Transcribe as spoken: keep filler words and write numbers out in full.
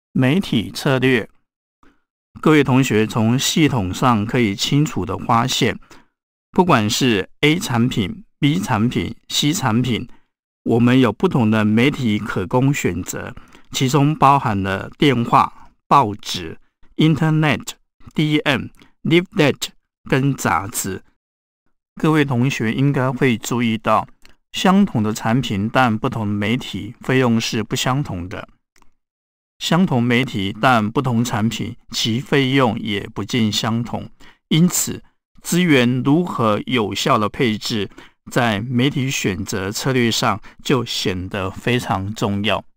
媒体策略，各位同学从系统上可以清楚地发现，不管是 A 产品、B 产品、C 产品，我们有不同的媒体可供选择，其中包含了电话、报纸、Internet、D M、Leaflet 跟杂志。各位同学应该会注意到，相同的产品但不同的媒体费用是不相同的。相同媒体但不同产品，其费用也不尽相同。因此，资源如何有效的配置，在媒体选择策略上就显得非常重要。